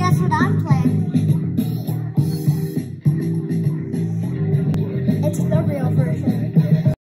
guess what I'm playing? It's the real version.